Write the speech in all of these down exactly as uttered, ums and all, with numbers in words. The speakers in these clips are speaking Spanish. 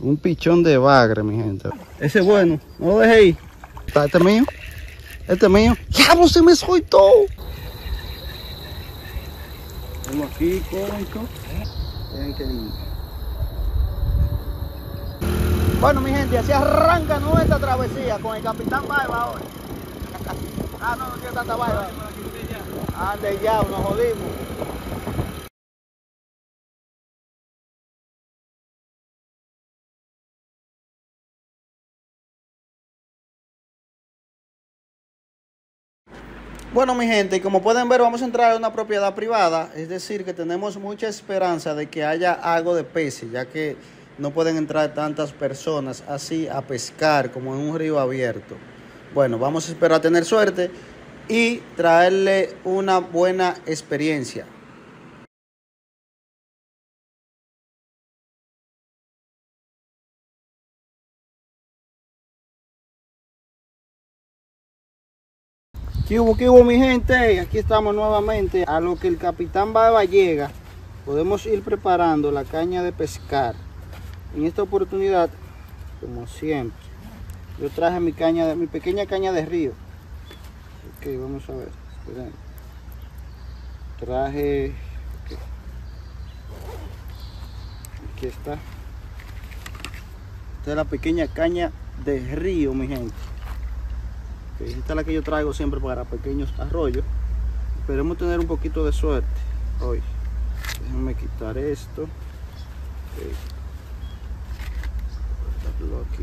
Un pichón de bagre, mi gente. Ese es bueno, no lo dejé ir. ¿Está este mío? Este es mío. ¡Diablo, se me soltó! Tengo aquí, concho. Bueno, mi gente, así arranca nuestra travesía con el Capitán Barba ahora. Ah, no, no tiene tanta barba. Ande ya, nos jodimos. Bueno, mi gente, como pueden ver, vamos a entrar a una propiedad privada, es decir, que tenemos mucha esperanza de que haya algo de peces, ya que no pueden entrar tantas personas así a pescar como en un río abierto. Bueno, vamos a esperar a tener suerte y traerle una buena experiencia. ¿Qué hubo, qué hubo, mi gente? Aquí estamos nuevamente. A lo que el Capitán Barba llega, podemos ir preparando la caña de pescar. En esta oportunidad, como siempre, yo traje mi caña, de, mi pequeña caña de río. Ok, vamos a ver. Esperen. Traje... Okay. Aquí está. Esta es la pequeña caña de río, mi gente. Okay, esta es la que yo traigo siempre para pequeños arroyos. Esperemos tener un poquito de suerte hoy. Déjenme quitar esto. Okay. Aquí.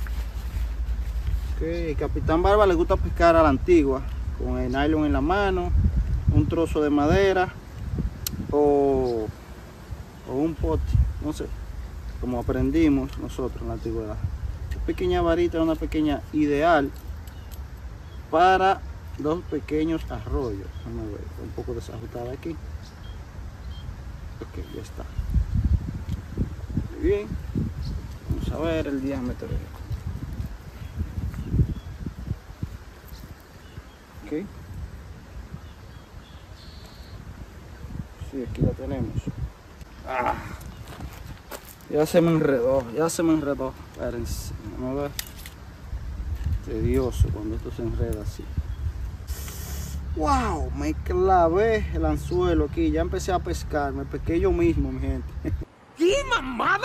Okay. El Capitán Barba le gusta pescar a la antigua, con el nylon en la mano, un trozo de madera o, o un pote, no sé, como aprendimos nosotros en la antigüedad. Esta pequeña varita es una pequeña ideal para dos pequeños arroyos. Vamos a ver, un poco desajustada aquí. Ok, ya está. Muy bien. Vamos a ver el diámetro. Ok. Sí, aquí la tenemos. Ah, ya se me enredó, ya se me enredó. Espérense, vamos a ver. Tedioso cuando esto se enreda así. Wow, me clavé el anzuelo aquí, ya empecé a pescar, me pesqué yo mismo, mi gente. ¿Qué mamada?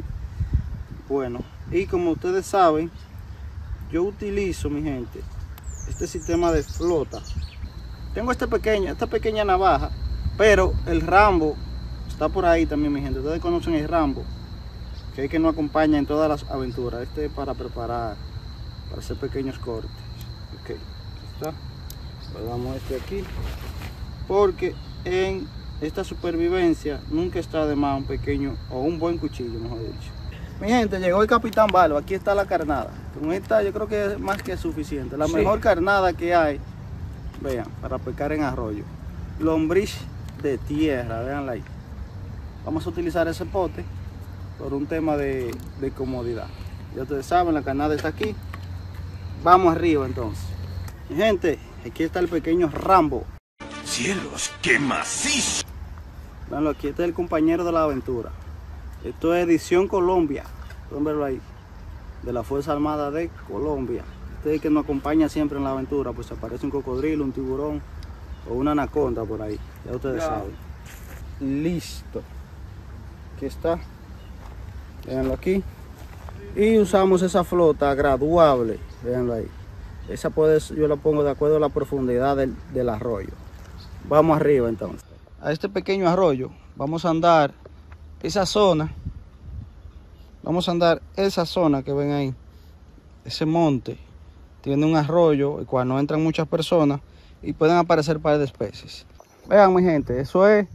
Bueno, y como ustedes saben, yo utilizo, mi gente, este sistema de flota. Tengo este pequeño, esta pequeña navaja, pero el Rambo está por ahí también, mi gente. Ustedes conocen el Rambo, que es que nos acompaña en todas las aventuras. Este es para preparar, para hacer pequeños cortes. Ok, aquí está. Guardamos este aquí, porque en esta supervivencia nunca está de más un pequeño o un buen cuchillo, mejor dicho. Mi gente, llegó el Capitán Barba. Aquí está la carnada. Con esta yo creo que es más que suficiente. La sí. Mejor carnada que hay, vean, para pescar en arroyo. Lombriz de tierra, veanla ahí. Vamos a utilizar ese pote por un tema de, de comodidad. Ya ustedes saben, la carnada está aquí. Vamos arriba entonces. Mi gente, aquí está el pequeño Rambo. Cielos, qué macizo. Veanlo aquí, este es el compañero de la aventura. Esto es Edición Colombia. Pueden verlo ahí. De la Fuerza Armada de Colombia. Este es el que nos acompaña siempre en la aventura. Pues aparece un cocodrilo, un tiburón o una anaconda por ahí. Ya ustedes ya saben. Listo. Aquí está. Veanlo aquí. Y usamos esa flota graduable. Veanlo ahí. Esa puede, yo la pongo de acuerdo a la profundidad del, del arroyo. Vamos arriba entonces. A este pequeño arroyo vamos a andar esa zona. Vamos a andar esa zona que ven ahí. Ese monte tiene un arroyo el cual no entran muchas personas y pueden aparecer pares de especies. Vean, mi gente, eso es.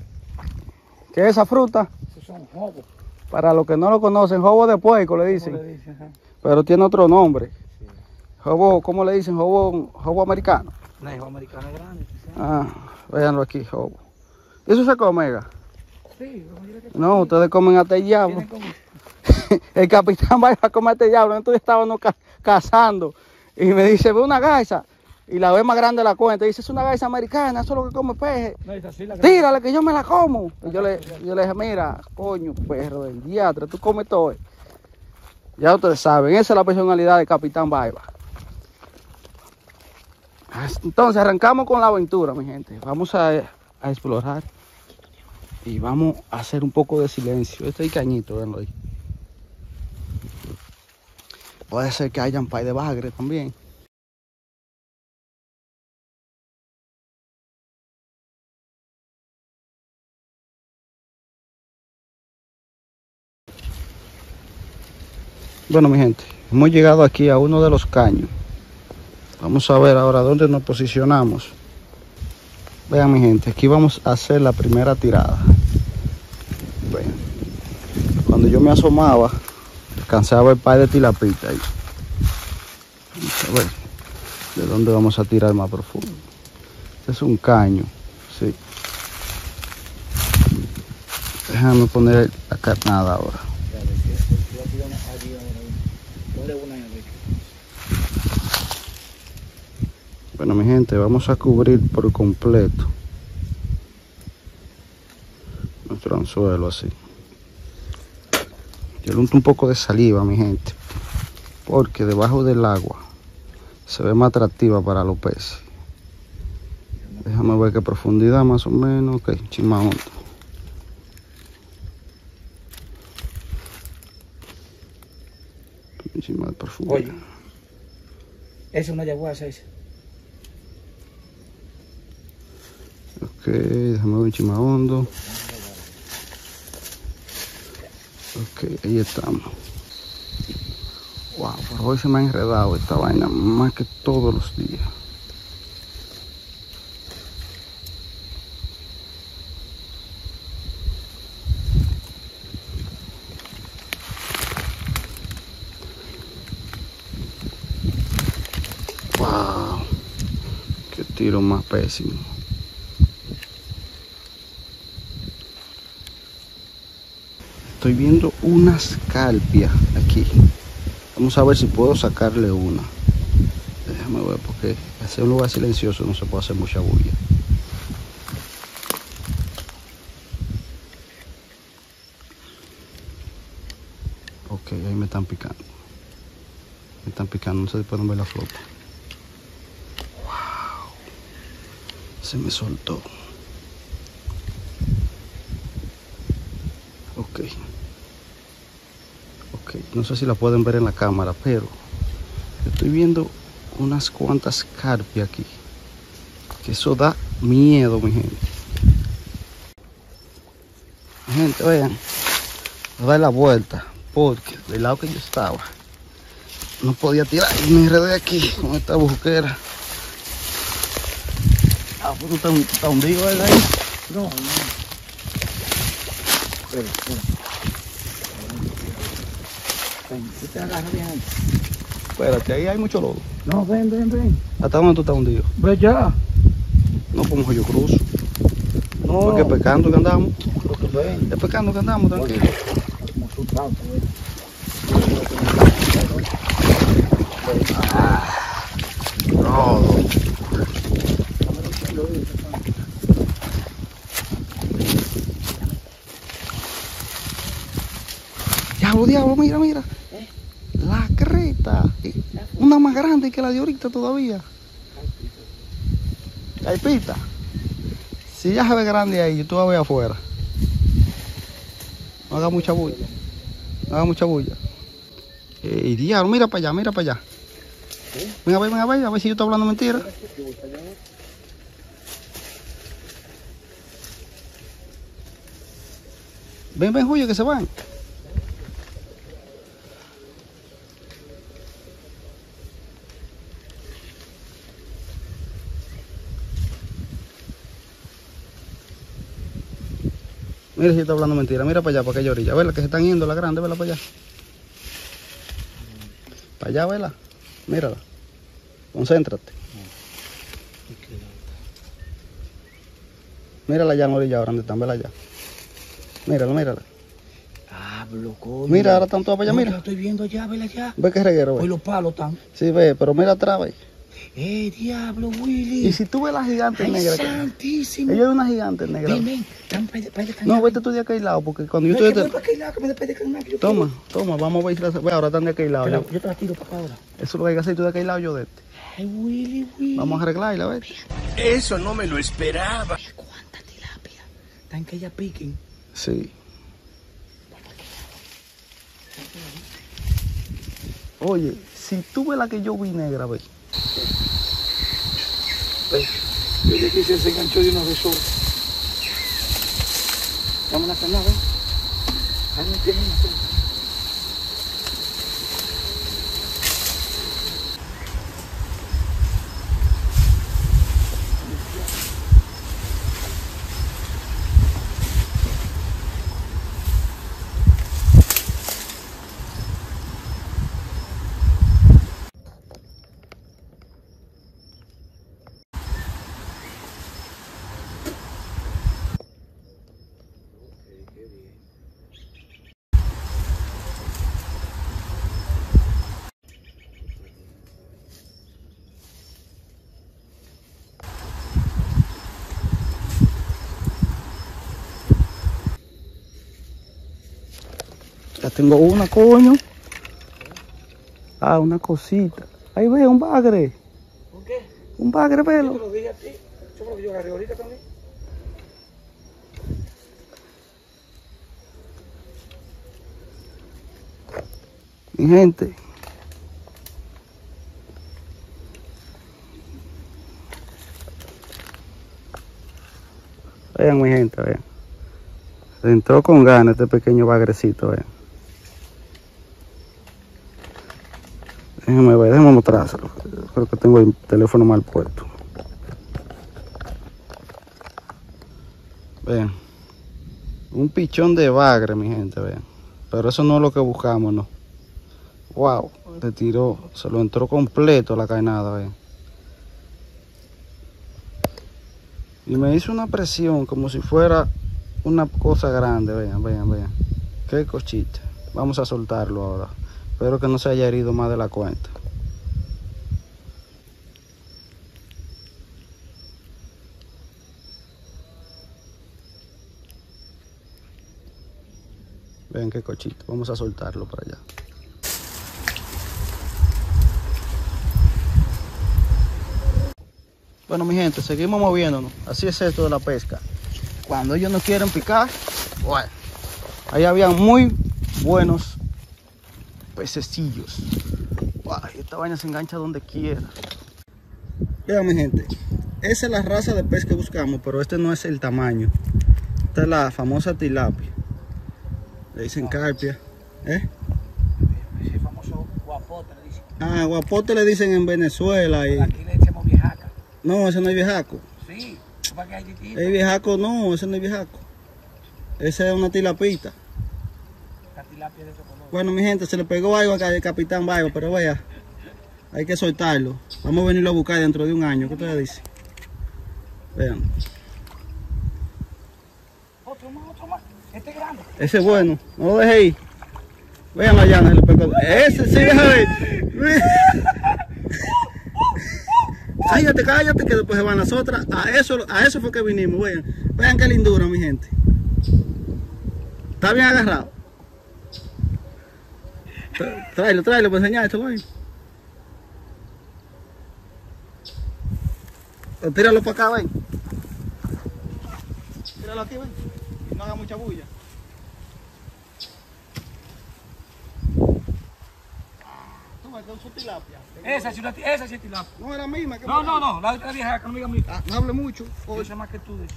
¿Qué es esa fruta? Esos son jobos. Para los que no lo conocen, jobo de puerco le dicen. Le dicen pero tiene otro nombre. sí. Jobo, ¿cómo le dicen? Jobo, jobo americano. No, el jobo americano es grande. ¿Sí? Ah, véanlo aquí, jobo. ¿Eso se come, oiga? Sí, que no, ustedes comen hasta el diablo. El Capitán va a comer hasta el diablo. Entonces estábamos ca cazando y me dice, ve una garza. Y la ve más grande de la cuenta. Y dice, es una garza americana, eso es lo que come peje. No, así la tírale que yo me la como. Y yo le, yo le dije, mira, coño, perro del diatre, tú comes todo. Ya ustedes saben, esa es la personalidad de Capitán Baiba. Entonces arrancamos con la aventura, mi gente. Vamos a, a explorar. Y vamos a hacer un poco de silencio. Este es cañito, venlo ahí. Puede ser que hayan pay de bagre también. Bueno, mi gente, hemos llegado aquí a uno de los caños. Vamos a ver ahora dónde nos posicionamos. Vean, mi gente, aquí vamos a hacer la primera tirada. Vean. Cuando yo me asomaba, alcancé a ver el par de tilapita ahí. Vamos a ver de dónde vamos a tirar más profundo. Este es un caño, sí. Déjame poner la carnada ahora. Bueno, mi gente, vamos a cubrir por completo nuestro anzuelo así. Yo le unto un poco de saliva, mi gente, porque debajo del agua se ve más atractiva para los peces. Déjame ver qué profundidad más o menos. Ok, chima hondo. Chima de profundidad. Oye, esa es una yaguasa esa. Ok, déjame ver un chima hondo. Ok, ahí estamos. Wow, por hoy se me ha enredado esta vaina más que todos los días. Wow, qué tiro más pésimo. Estoy viendo unas carpias aquí. Vamos a ver si puedo sacarle una. Déjame ver, porque hacer un lugar silencioso no se puede hacer mucha bulla. Ok, ahí me están picando. Me están picando, no sé si pueden ver la flota. Wow. Se me soltó. Ok. Ok, no sé si la pueden ver en la cámara, pero estoy viendo unas cuantas carpias aquí. Que eso da miedo, mi gente. Mi gente, vean. Voy a dar la vuelta, porque del lado que yo estaba no podía tirar y me enredé aquí con esta bujuquera. Ah, pues tú estás, estás hundido, ¿verdad? Ahí. No, no. Espera, espera. Ven, tú te agarras bien ahí. Espérate, ahí hay mucho lodo. No, ven, ven, ven. ¿Hasta dónde tú estás hundido? Ve ya. No, pues yo cruzo. No. Porque pescando que andamos. Lo que ven. Es pescando que andamos, tranquilo. Como asustado, güey. Rodo. Diablo, diablo, mira, mira. ¿Eh? La creta. Una más grande que la de ahorita todavía. Caipita. Si ya se ve grande ahí, tú la ves afuera. No haga mucha bulla. No haga mucha bulla. Ey, diablo, mira para allá, mira para allá. ¿Eh? Ven a ver, ven a ver, a ver si yo estoy hablando mentira. Ven, ven, Julio, que se van. Mira si yo estoy hablando mentira. Mira para allá, para aquella orilla. Vela que se están yendo la grande, vela para allá. Para allá, vela. Mírala. Concéntrate. Mírala allá en la orilla, ahora donde están, vela allá. Mírala, mírala. Ah, loco. Mira, ahora están todas para allá, No, mira. yo estoy viendo allá, vela allá. Ve que reguero, ve. Hoy los palos están. Sí, ve, pero mira atrás, ve. ¡Eh, diablo, Y Willy! si tú ves la gigante ¡Ay, negra, que- santísimo! ella es una gigante negra. Ven, ven, dame para allá, para allá, No, vete tú de aquel lado, porque cuando yo No, estoy... que voy de- para aquel lado, que me despegue con una que yo Toma, toma, vamos a ver si la... Ve, ahora están de aquel lado. quiero. Yo- Te la- Yo te la tiro para acá ahora. Eso es lo que hay que hacer, tú de aquel lado, yo de este. ¡Ay, Willy, Willy! Vamos a arreglarla, ¿ves? Eso no me lo esperaba. Mira cuánta tilapia. Están que ella piquen. Sí. Oye, si tú ves la que yo vi negra, ve. Yo le quise se enganchó de una vez solo. Vamos a la canal, ¿ven? Ahí no tiene una sola. Ya tengo una, coño. Ah, una cosita. Ahí ve, un bagre. ¿Por qué? Un bagre, Yo te velo. lo dije a ti. Eso fue lo que yo agarré ahorita también. Mi gente. Vean, mi gente, vean. Se entró con ganas este pequeño bagrecito, vean. Déjenme ver, déjenme mostrárselo. Creo que tengo el teléfono mal puesto. Vean. Un pichón de bagre, mi gente, vean. Pero eso no es lo que buscamos, no. Wow, se tiró, se lo entró completo la caenada, vean. Y me hizo una presión como si fuera una cosa grande, vean, vean, vean. Qué cochita. Vamos a soltarlo ahora. Espero que no se haya herido más de la cuenta. Vean qué cochito. Vamos a soltarlo para allá. Bueno, mi gente, seguimos moviéndonos. Así es esto de la pesca. Cuando ellos no quieren picar, bueno, ahí habían muy buenos pececillos. Wow, esta vaina se engancha donde quiera. Vean, mi gente, esa es la raza de pez que buscamos, pero este no es el tamaño. Esta es la famosa tilapia. Le dicen carpia. ¿Eh? Ese famoso guapote le dicen. Ah, guapote le dicen en Venezuela. Y... Aquí le decimos viejaca. No, ese no es viejaco. Sí, para que hay distinto. El viejaco no, ese no es viejaco. Esa es una tilapita. La tilapia de ese color. Bueno, mi gente, se le pegó algo acá al capitán Baiba, pero vea, hay que soltarlo. Vamos a venirlo a buscar dentro de un año. ¿Qué ustedes dicen? Vean. Otro más, otro más. Este es grande. Ese es bueno, no lo deje ir. Vean allá, se le pegó. Ese sí, déjame. Cállate, cállate, que después se van las otras. A eso, a eso fue que vinimos. Vean, vean qué lindura, mi gente. Está bien agarrado. Tráelo, tráelo para enseñárselo ahí. Tíralo para acá, ven. Tíralo aquí, ven. Y no haga mucha bulla. Tú ves con su tilapia. Esa sí, una ti- esa sí es tilapia. No es la misma que No, me- no, no, la otra viejaca, no me digas a mí. Ah, no hable mucho. Yo Oye. sé más que tú de eso.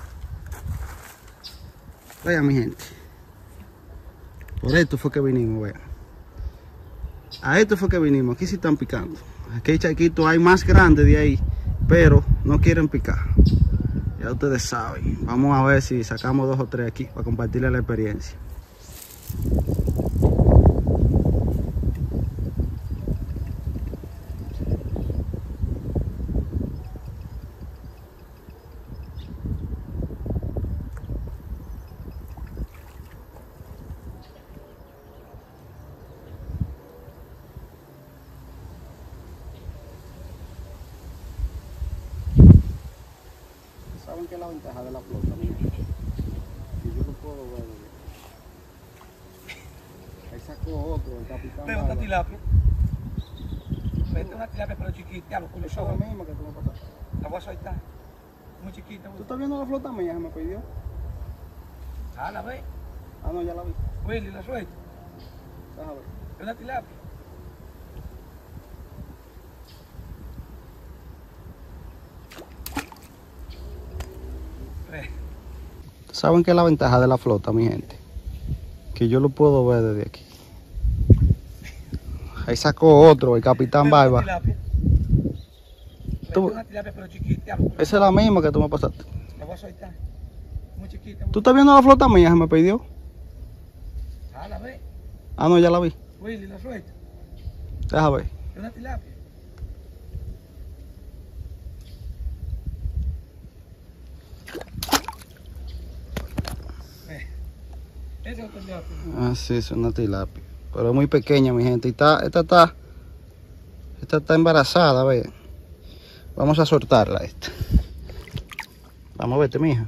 Vean, mi gente. Por esto fue que vinimos, vean. A esto fue que vinimos. Aquí sí están picando. Aquí hay charquitos, hay más grandes de ahí, pero no quieren picar. Ya ustedes saben. Vamos a ver si sacamos dos o tres aquí para compartirles la experiencia. qué es la ventaja de la flota, mira? Que yo lo puedo ver. Ahí sacó otro, el capitán. Veo una tilapia. Vete una tilapia pero chiquita, los culos Esa es la son. misma que tú me pasaste. La voy a soltar. Muy chiquita. ¿Tú estás viendo la flota mía que me pidió? Ah, la ve. Ah, no, ya la vi. Willy, la suelta. Déjame ver. Es una tilapia. Ve. ¿Saben qué es la ventaja de la flota, mi gente? Que yo lo puedo ver desde aquí. Ahí sacó otro, el capitán Veo una Barba. tilapia. Vete Tú- una tilapia pero chiquita, los culos Esa es la misma que tú me pasaste. son. La voy a soltar. Muy chiquita. ¿Tú estás viendo la flota mía que me pidió? Ah, la ve. Ah, no, ya la vi. Willy, la suelta. Déjame ver. Es una tilapia. Ve. Esa es otra tilapia. Ah, sí, es una tilapia. Pero es muy pequeña, mi gente. Y está, esta está, esta está embarazada, ve. Vamos a soltarla esta. Vamos a verte, mija.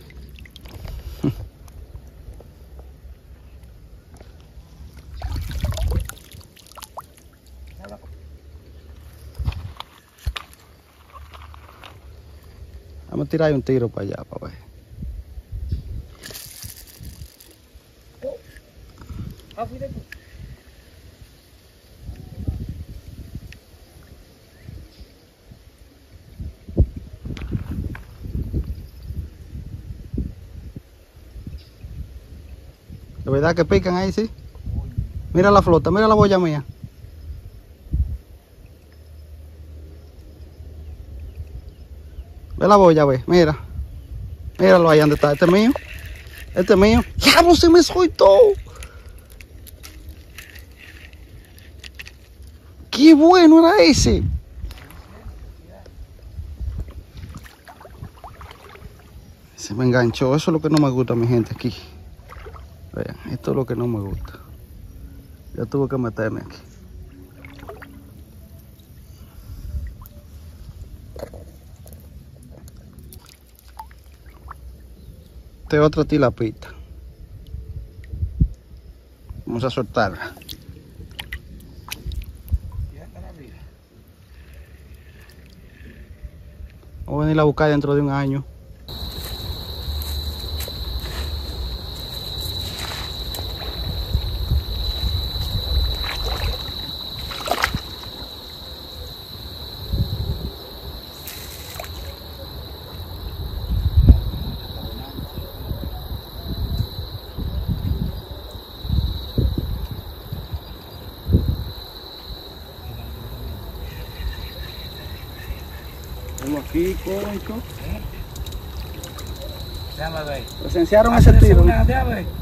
Vamos a tirar ahí un tiro para allá, para ver. Ah, fuiste tú. ¿De verdad que pican ahí, sí? Mira la flota, mira la boya mía. Ve la boya, ve, mira. Míralo ahí donde está. Este es mío. Este es mío. ¡Diablo, se me soltó! ¡Qué bueno era ese! Se me enganchó. Eso es lo que no me gusta, mi gente, aquí. Vean, esto es lo que no me gusta. Ya tuve que meterme aquí. Esta es otra tilapita. Vamos a soltarla. Ya está la vida. Vamos a venir a buscar dentro de un año. Estamos aquí, concho. Déjame ver. Presenciaron Ah, ese pero tiro. una- déjame ver.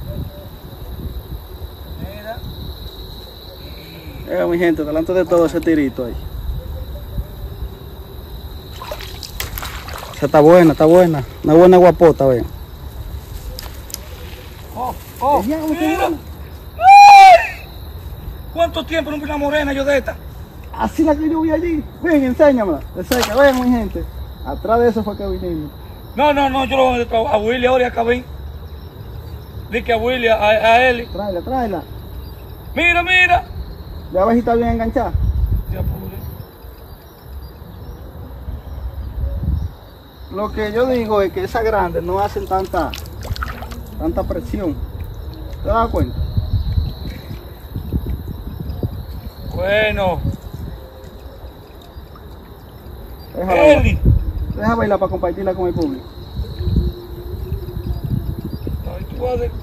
Mira. Eh, mi gente, delante de todo ese tirito ahí. Esa está buena, está buena. Una buena guapota, ven. Oh, oh, Ya, qué mira. buena. ¡Ay! ¿Cuánto tiempo no vi una morena yo de esta? Así la que yo vi allí. Ven, enséñamela. De cerca, ven, mi gente. Atrás de eso fue que vinimos. No, no, no, yo lo voy a trabajar. A Willy ahora acá ven. Di que a Willy, a, a Eli. Tráela, tráela. Mira, mira. Ya ves si está bien enganchada. Ya pude. Lo que yo digo es que esas grandes no hacen tanta, tanta presión. ¿Te das cuenta? Bueno, Deja bailar, Eli. deja bailar para compartirla con el público. Ay, tú vas de-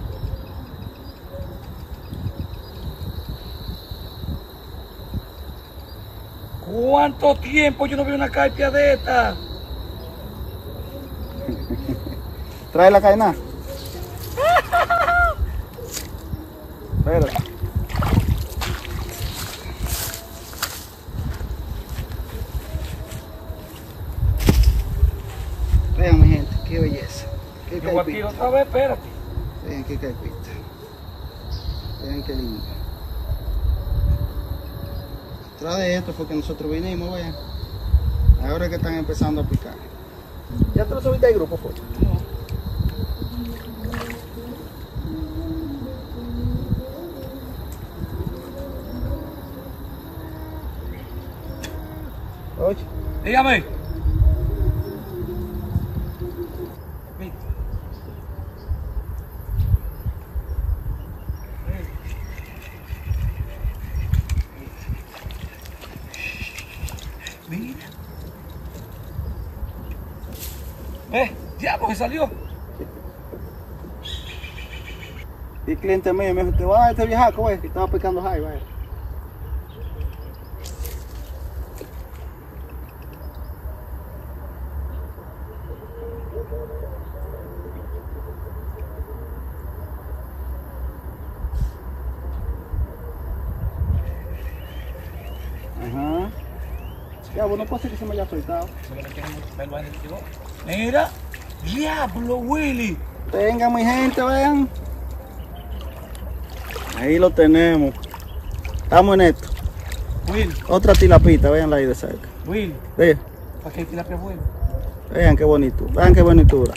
¿Cuánto tiempo yo no veo una carpia de esta? Trae la cadena. Espérate. Vean, mi gente, qué belleza. Qué Yo aquí caipita. otra vez, espérate. Vean qué caipita. Vean qué lindo. Tras de esto fue que nosotros vinimos, vean. Ahora es que están empezando a picar. ¿Ya te lo subiste al grupo, fue? Oye. Dígame. Mira. ¿Ves? Ya, porque salió. Y cliente mío me dijo, te voy a dar este viejaco, güey, que estaba pescando high, güey. Ajá. Ya, bueno, puede ser que se me haya soltado. Mira. Diablo, Willy. Venga, mi gente, vean. Ahí lo tenemos. Estamos en esto. Will, Otra tilapita, veanla ahí de cerca. Will. Vean, ¿Para qué tilapia bueno? vean qué bonito, vean qué bonitura.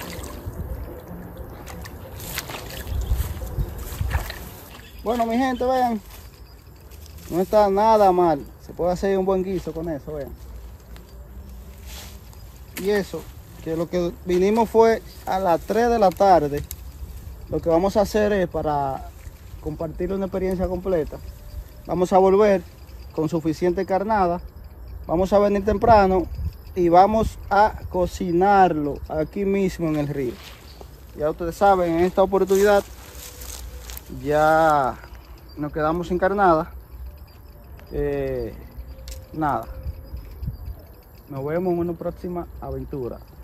Bueno, mi gente, vean. No está nada mal. Se puede hacer un buen guiso con eso, vean. Y eso, que lo que vinimos fue a las tres de la tarde. Lo que vamos a hacer es para compartir una experiencia completa. Vamos a volver con suficiente carnada. Vamos a venir temprano y vamos a cocinarlo aquí mismo en el río. Ya ustedes saben, en esta oportunidad ya nos quedamos sin carnada. Eh, nada. Nos vemos en una próxima aventura.